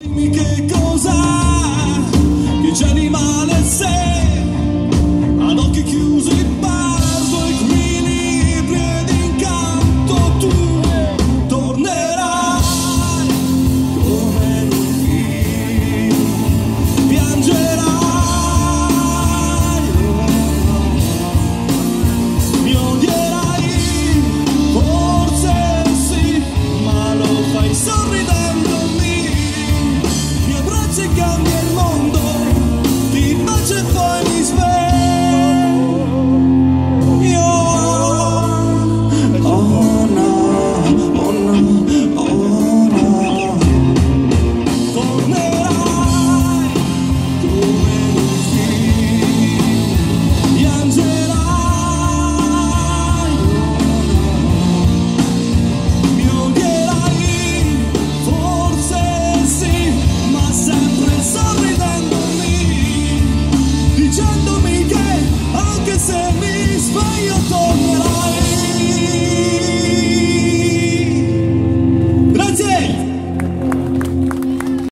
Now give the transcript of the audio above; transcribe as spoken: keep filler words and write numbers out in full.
Dimmi che cos'è, che c'è di male se ad occhi chiusi perdo equilibrio ed incanto tu tornerai come in un film, piangerai, mi odierai, forse sì, ma lo fai sorridendomi, mi abbracci e cambia il mondo, ti bacio e poi mi sveglio. Oh no, oh no, oh no. Tornerai come in un film, piangerai, mi odierai, forse sì, ma sempre sorridendomi, dicendo